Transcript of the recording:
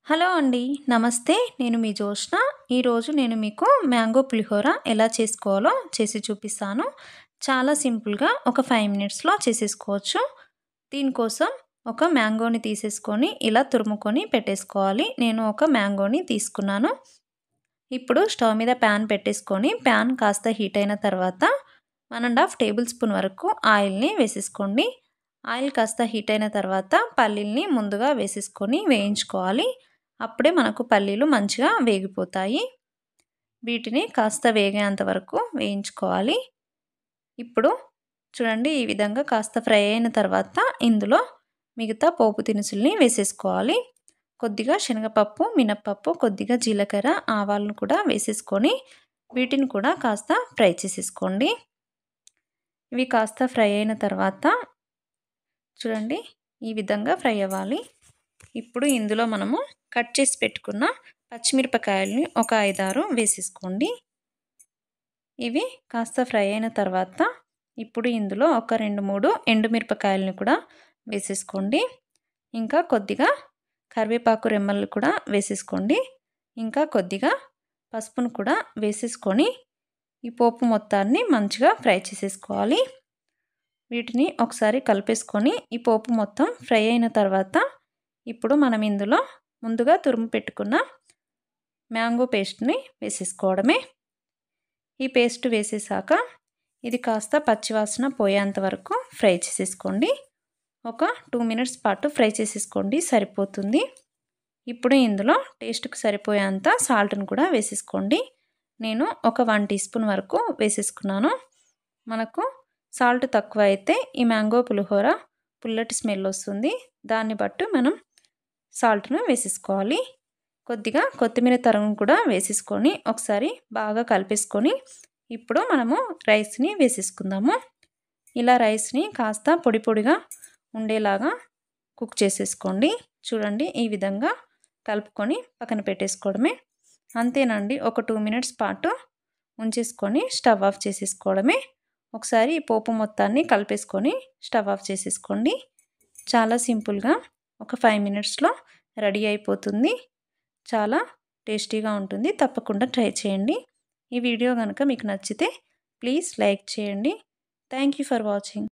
Hello అండి. నమస్తే. నేను మీ జోష్న. ఈరోజు నేను మీకు మ్యాంగో పులిహోర ఎలా చేసుకోవాలో చేసి చూపిస్తాను. చాలా సింపుల్‌గా ఒక 5 మినిట్స్‌లో చేసేసుకోవచ్చు. దీనికోసం ఒక మ్యాంగోని తీసేసుకొని ఇలా తురుముకొని పెట్టేసుకోవాలి. నేను ఒక మ్యాంగోని తీసుకున్నాను. ఇప్పుడు స్టవ్ మీద ప్యాన్ పెట్టేసుకొని ప్యాన్ కాస్త హీట్ అయిన తర్వాత 1 ½ టేబుల్ స్పూన్ వరకు ఆయిల్‌ని వేసేసుకోండి. ఆయిల్ కాస్త హీట్ అయిన తర్వాత పల్లీల్ని ముందుగా వేసేసుకొని వేయించుకోవాలి. అప్పుడే మనకు పల్లీలు మంచిగా వేగిపోతాయి. వీటిని కాస్త వేగేంత వరకు వేయించుకోవాలి. ఇప్పుడు చూడండి, ఈ విధంగా కాస్త ఫ్రై అయిన తర్వాత ఇందులో మిగతా పోపు దినుసుల్ని వేసేసుకోవాలి. కొద్దిగా శనగపప్పు, మినపప్పు, కొద్దిగా జీలకర్ర, ఆవాలను కూడా వేసేసుకొని వీటిని కూడా కాస్త ఫ్రై చేసేసుకోండి. ఇవి కాస్త ఫ్రై అయిన తర్వాత చూడండి, ఈ విధంగా ఫ్రై అవ్వాలి. ఇప్పుడు ఇందులో మనము కట్ చేసి పెట్టుకున్న పచ్చిమిరపకాయలని ఒక 5, 6 వేసేసుకోండి. ఇవి కాస్త ఫ్రై అయిన తర్వాత ఇప్పుడు ఇందులో ఒక 2, 3 ఎండుమిరపకాయలని కూడా వేసేసుకోండి. ఇంకా కొద్దిగా కరివేపాకు రెమ్మలు కూడా వేసేసుకోండి. ఇంకా కొద్దిగా పసుపును కూడా వేసేసుకొని ఈ పోపు మొత్తాన్ని మంచిగా ఫ్రై చేసేసుకోవాలి. వీటిని ఒకసారి కలిపేసుకొని ఈ పోపు మొత్తం ఫ్రై అయిన తర్వాత ఇప్పుడు మనం ఇందులో ముందుగా తురుము పెట్టుకున్న మ్యాంగో పేస్ట్ని వేసేసుకోవడమే. ఈ పేస్ట్ వేసేసాక ఇది కాస్త పచ్చివాసన పోయేంత వరకు ఫ్రై చేసేసుకోండి. ఒక 2 మినిట్స్ పాటు ఫ్రై చేసేసుకోండి, సరిపోతుంది. ఇప్పుడు ఇందులో టేస్ట్కి సరిపోయేంత సాల్ట్ని కూడా వేసేసుకోండి. నేను ఒక 1 టీ స్పూన్ వరకు వేసేసుకున్నాను. మనకు సాల్ట్ తక్కువ అయితే ఈ మ్యాంగో పులిహోర పుల్లటి స్మెల్ వస్తుంది. దాన్ని బట్టి మనం సాల్ట్ను వేసేసుకోవాలి. కొద్దిగా కొత్తిమీర తరుగు కూడా వేసేసుకొని ఒకసారి బాగా కలిపేసుకొని ఇప్పుడు మనము రైస్ని వేసేసుకుందాము. ఇలా రైస్ని కాస్త పొడి పొడిగా ఉండేలాగా కుక్ చేసేసుకోండి. చూడండి, ఈ విధంగా కలుపుకొని పక్కన పెట్టేసుకోవడమే. అంతేనండి. ఒక 2 మినిట్స్ పాటు ఉంచేసుకొని స్టవ్ ఆఫ్ చేసేసుకోవడమే. ఒకసారి ఈ పోపు మొత్తాన్ని కలిపేసుకొని స్టవ్ ఆఫ్ చేసేసుకోండి. చాలా సింపుల్గా ఒక 5 మినిట్స్లో రెడీ అయిపోతుంది. చాలా టేస్టీగా ఉంటుంది. తప్పకుండా ట్రై చేయండి. ఈ వీడియో కనుక మీకు నచ్చితే ప్లీజ్ లైక్ చేయండి. Thank you for watching.